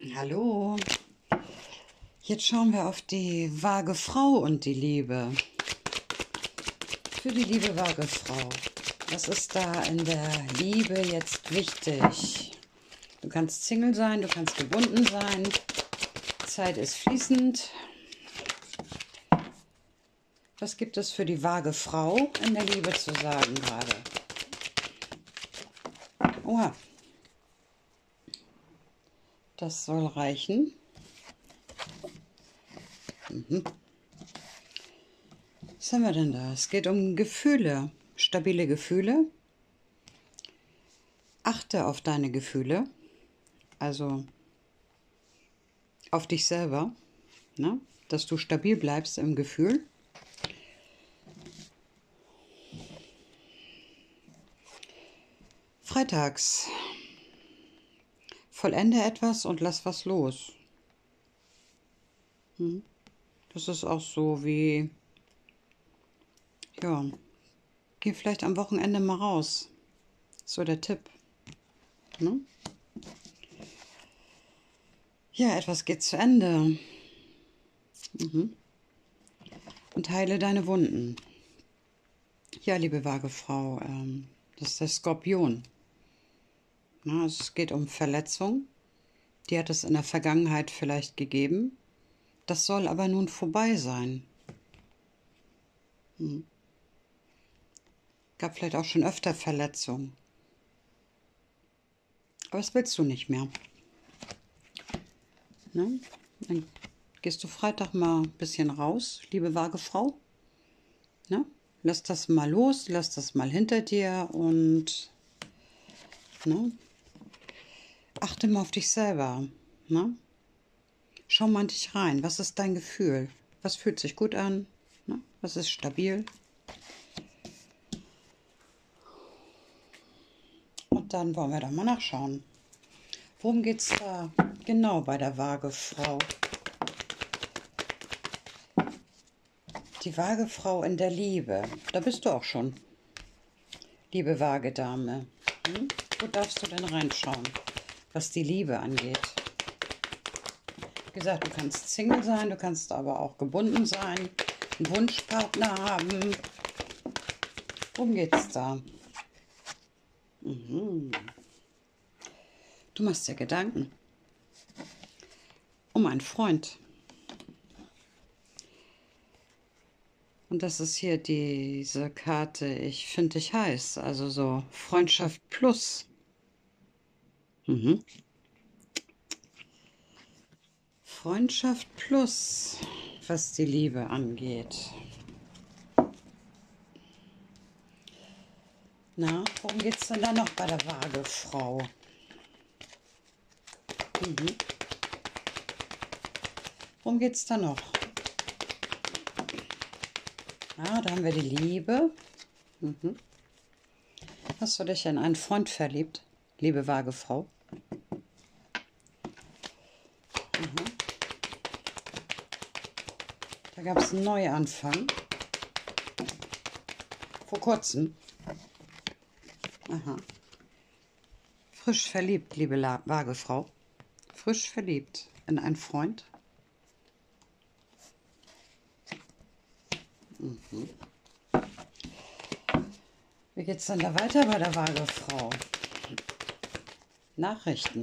Hallo, jetzt schauen wir auf die vage Frau und die Liebe. Für die liebe vage Frau, was ist da in der Liebe jetzt wichtig? Du kannst Single sein, du kannst gebunden sein, Zeit ist fließend. Was gibt es für die vage Frau in der Liebe zu sagen gerade? Oha, das soll reichen. Was haben wir denn da? Es geht um Gefühle, stabile Gefühle. Achte auf deine Gefühle, also auf dich selber, ne? Dass du stabil bleibst im Gefühl. Freitags, vollende etwas und lass was los. Das ist auch so wie, ja, geh vielleicht am Wochenende mal raus. So der Tipp. Ne? Ja, etwas geht zu Ende. Und heile deine Wunden. Ja, liebe vage Frau, das ist der Skorpion. Na, es geht um Verletzung. Die hat es in der Vergangenheit vielleicht gegeben. Das soll aber nun vorbei sein. Gab vielleicht auch schon öfter Verletzungen. Aber das willst du nicht mehr. Ne? Dann gehst du Freitag mal ein bisschen raus, liebe vage Frau. Ne? Lass das mal los, lass das mal hinter dir und ne? Achte mal auf dich selber. Ne? Schau mal in dich rein. Was ist dein Gefühl? Was fühlt sich gut an? Ne? Was ist stabil? Und dann wollen wir doch mal nachschauen. Worum geht es da genau bei der vage Frau? Die vage Frau in der Liebe. Da bist du auch schon, liebe vage Dame. Wo darfst du denn reinschauen, was die Liebe angeht? Wie gesagt, du kannst Single sein, du kannst aber auch gebunden sein, einen Wunschpartner haben. Worum geht's da? Du machst dir Gedanken um einen Freund. Und das ist hier diese Karte, ich finde dich heiß, also so Freundschaft plus. Freundschaft plus, was die Liebe angeht. Na, worum geht es denn da noch bei der vage Frau? Worum geht es da noch? Ja, da haben wir die Liebe. Hast du dich in einen Freund verliebt, liebe vage Frau? Da gab es einen Neuanfang. Vor kurzem. Aha. Frisch verliebt, liebe vage Frau. Frisch verliebt in einen Freund. Wie geht's denn da weiter bei der vage Frau? Nachrichten.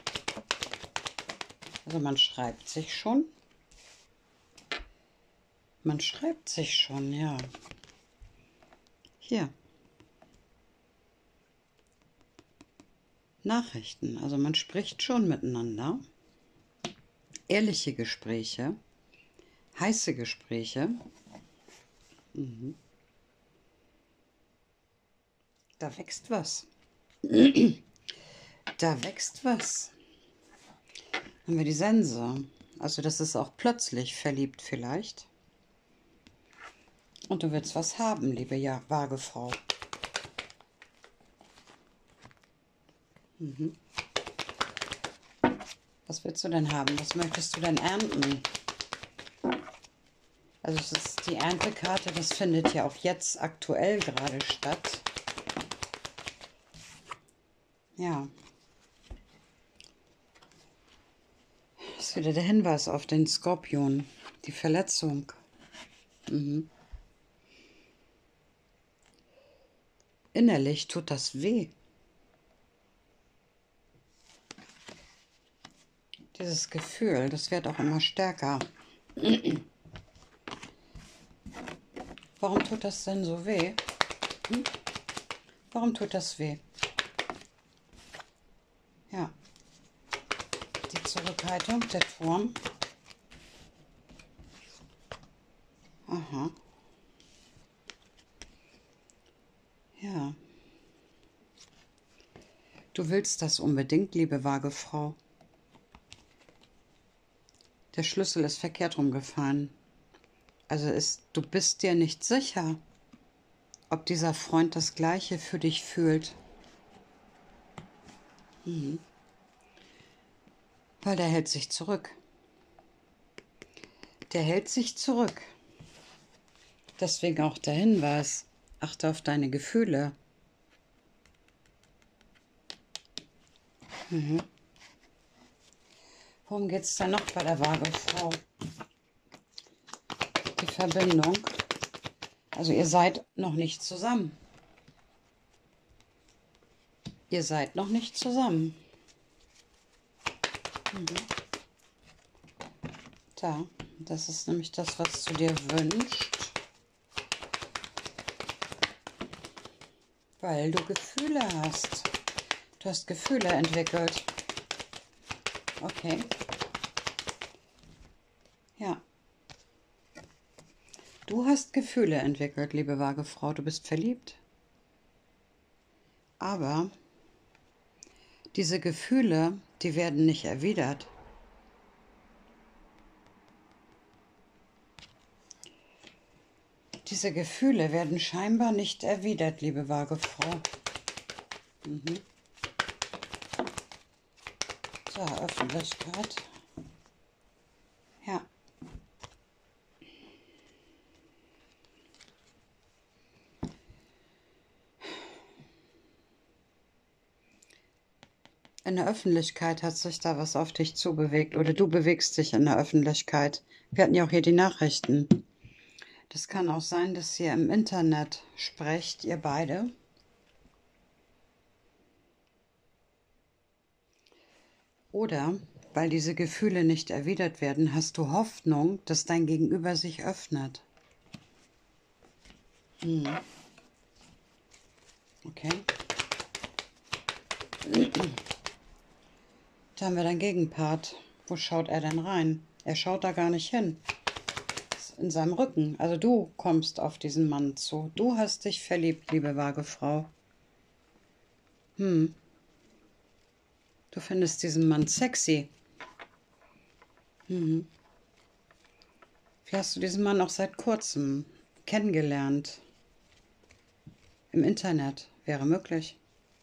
Also man schreibt sich schon. Man schreibt sich schon, ja. Hier. Nachrichten. Also man spricht schon miteinander. Ehrliche Gespräche. Heiße Gespräche. Da wächst was. Da wächst was. Haben wir die Sense. Also das ist auch plötzlich verliebt vielleicht. Und du willst was haben, liebe vage Frau. Was willst du denn haben? Was möchtest du denn ernten? Also es ist die Erntekarte, das findet ja auch jetzt aktuell gerade statt. Ja. Das ist wieder der Hinweis auf den Skorpion, die Verletzung. Innerlich tut das weh. Dieses Gefühl, das wird auch immer stärker. Warum tut das denn so weh? Warum tut das weh? Ja. Die Zurückhaltung, der Turm. Aha. Ja. Du willst das unbedingt, liebe vage Frau. Der Schlüssel ist verkehrt rumgefallen. Also du bist dir nicht sicher, ob dieser Freund das Gleiche für dich fühlt. Weil der hält sich zurück. Der hält sich zurück. Deswegen auch der Hinweis, achte auf deine Gefühle. Worum geht es denn noch bei der vage Frau? Die Verbindung. Also ihr seid noch nicht zusammen. Ihr seid noch nicht zusammen. Da, das ist nämlich das, was du dir wünschst. Weil du Gefühle hast. Du hast Gefühle entwickelt. Okay. Ja. Du hast Gefühle entwickelt, liebe vage Frau. Du bist verliebt. Aber diese Gefühle, die werden nicht erwidert. Diese Gefühle werden scheinbar nicht erwidert, liebe vage Frau. So, Öffentlichkeit. Ja. In der Öffentlichkeit hat sich da was auf dich zubewegt oder du bewegst dich in der Öffentlichkeit. Wir hatten ja auch hier die Nachrichten. Das kann auch sein, dass ihr im Internet sprecht, ihr beide. Oder, weil diese Gefühle nicht erwidert werden, hast du Hoffnung, dass dein Gegenüber sich öffnet. Okay. Da haben wir deinen Gegenpart. Wo schaut er denn rein? Er schaut da gar nicht hin. Ist in seinem Rücken. Also du kommst auf diesen Mann zu. Du hast dich verliebt, liebe vage Frau. Du findest diesen Mann sexy. Wie hast du diesen Mann auch seit kurzem kennengelernt? Im Internet. Wäre möglich.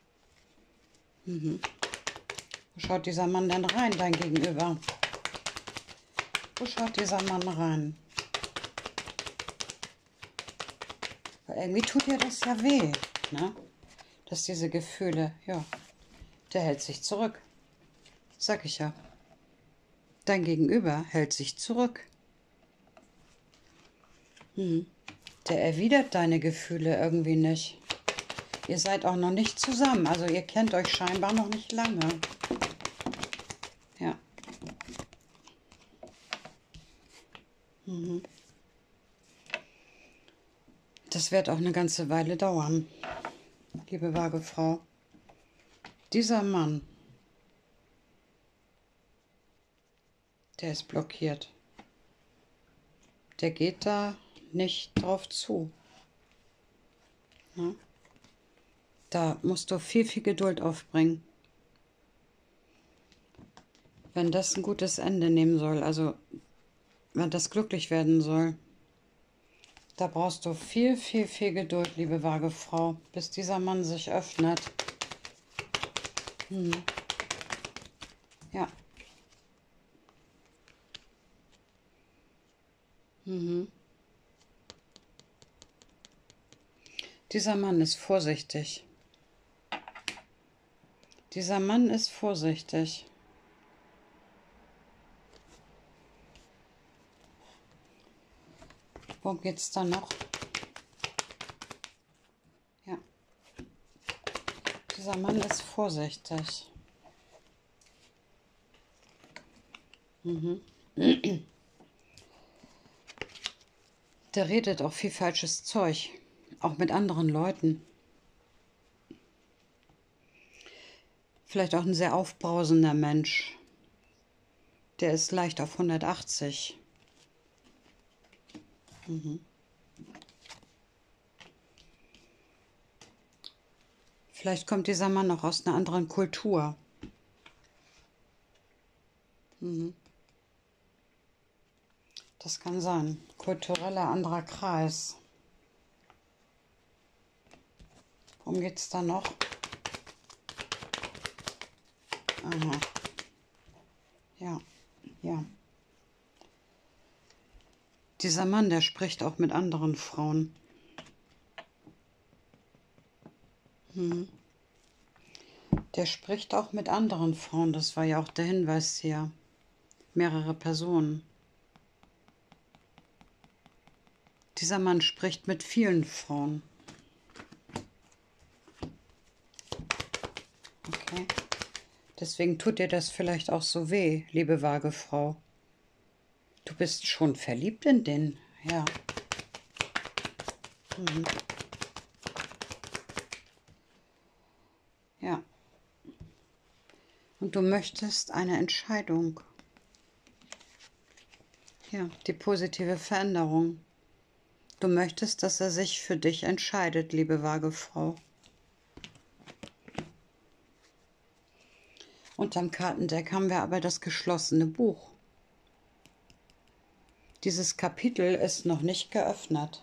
Wo schaut dieser Mann denn rein, dein Gegenüber? Wo schaut dieser Mann rein? Weil irgendwie tut dir das ja weh, ne? Dass diese Gefühle, ja, der hält sich zurück. Sag ich ja. Dein Gegenüber hält sich zurück. Der erwidert deine Gefühle irgendwie nicht. Ihr seid auch noch nicht zusammen, also ihr kennt euch scheinbar noch nicht lange. Ja. Das wird auch eine ganze Weile dauern, liebe vage Frau. Dieser Mann, der ist blockiert. Der geht da nicht drauf zu. Ja? Da musst du viel, viel Geduld aufbringen. Wenn das ein gutes Ende nehmen soll, also wenn das glücklich werden soll, da brauchst du viel, viel, viel Geduld, liebe vage Frau, bis dieser Mann sich öffnet. Ja. Dieser Mann ist vorsichtig. Dieser Mann ist vorsichtig. Worum geht es da noch? Ja. Dieser Mann ist vorsichtig. Der redet auch viel falsches Zeug. Auch mit anderen Leuten. Vielleicht auch ein sehr aufbrausender Mensch. Der ist leicht auf 180. Vielleicht kommt dieser Mann noch aus einer anderen Kultur. Das kann sein. Kultureller anderer Kreis. Worum geht es da noch? Aha. Ja, ja. Dieser Mann, der spricht auch mit anderen Frauen. Der spricht auch mit anderen Frauen. Das war ja auch der Hinweis hier. Mehrere Personen. Dieser Mann spricht mit vielen Frauen. Okay. Deswegen tut dir das vielleicht auch so weh, liebe vage Frau. Du bist schon verliebt in den, ja. Ja. Und du möchtest eine Entscheidung. Ja, die positive Veränderung. Du möchtest, dass er sich für dich entscheidet, liebe vage Frau. Unterm Kartendeck haben wir aber das geschlossene Buch. Dieses Kapitel ist noch nicht geöffnet.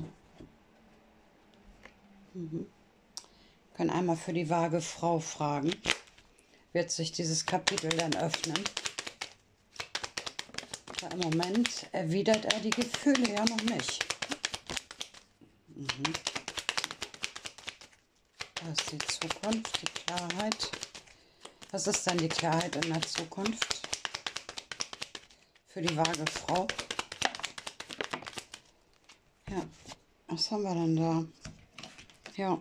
Wir können einmal für die vage Frau fragen. Wird sich dieses Kapitel dann öffnen? Ja, im Moment erwidert er die Gefühle ja noch nicht. Da ist die Zukunft, die Klarheit. Was ist dann die Klarheit in der Zukunft? Für die vage Frau. Ja, was haben wir denn da? Ja.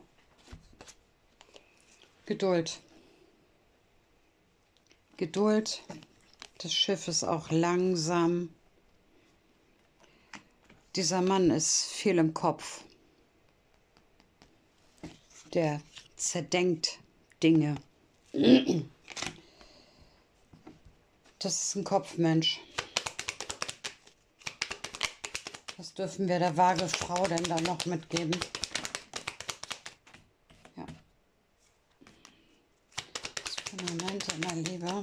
Geduld. Geduld. Das Schiff ist auch langsam. Dieser Mann ist viel im Kopf. Der zerdenkt Dinge. Das ist ein Kopfmensch. Was dürfen wir der vage Frau denn da noch mitgeben? Ja. Das Fundament immer lieber.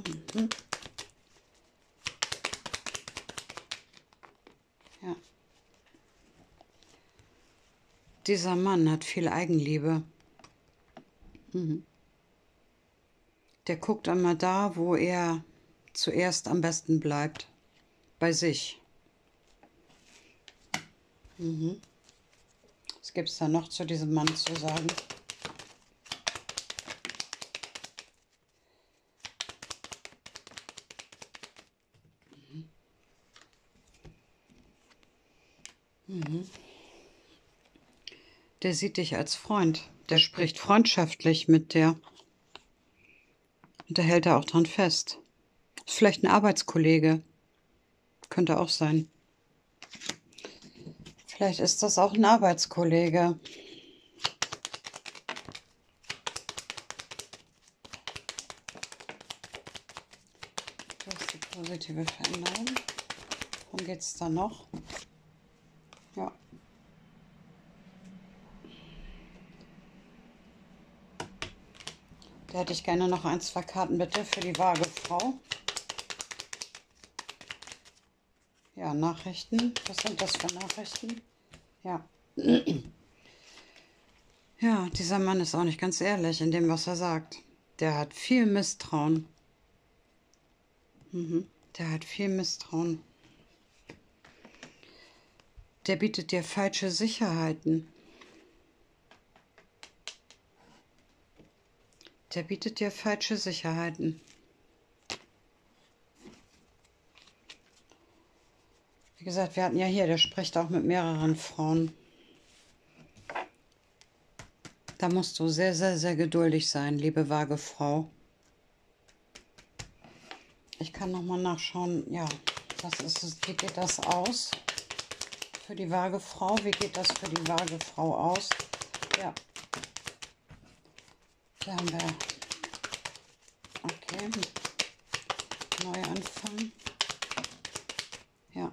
Ja. Dieser Mann hat viel Eigenliebe. Der guckt einmal da, wo er zuerst am besten bleibt. Bei sich. Was gibt es da noch zu diesem Mann zu sagen? Der sieht dich als Freund. Der spricht freundschaftlich mit dir. Und da hält er auch dran fest. Ist vielleicht ein Arbeitskollege. Könnte auch sein. Vielleicht ist das auch ein Arbeitskollege. Das ist die positive Veränderung. Worum geht es da noch? Ja. Da hätte ich gerne noch 1, 2 Karten bitte für die vage Frau. Ja, Nachrichten. Was sind das für Nachrichten? Ja. Ja, dieser Mann ist auch nicht ganz ehrlich in dem, was er sagt. Der hat viel Misstrauen. Der hat viel Misstrauen. Der bietet dir falsche Sicherheiten. Der bietet dir falsche Sicherheiten. Wie gesagt, wir hatten ja hier, der spricht auch mit mehreren Frauen. Da musst du sehr, sehr, sehr geduldig sein, liebe vage Frau. Ich kann nochmal nachschauen, ja, was ist es, wie geht das aus für die vage Frau? Wie geht das für die vage Frau aus? Ja, da haben wir, okay, Neuanfang. Ja,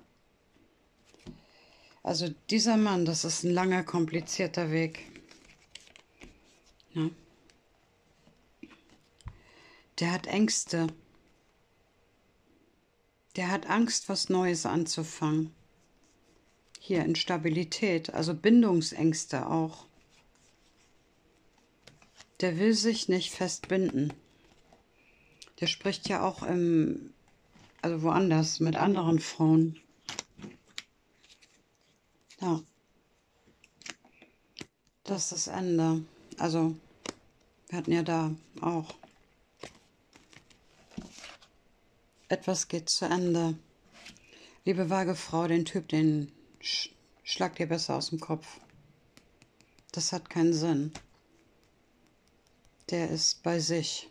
also dieser Mann, das ist ein langer, komplizierter Weg. Ja. Der hat Ängste. Der hat Angst, was Neues anzufangen. Hier Instabilität, also Bindungsängste auch. Der will sich nicht festbinden. Der spricht ja auch also woanders, mit anderen Frauen. Ja. Das ist das Ende. Also, wir hatten ja da auch. Etwas geht zu Ende. Liebe vage Frau, den Typ, den schlag dir besser aus dem Kopf. Das hat keinen Sinn. Der ist bei sich.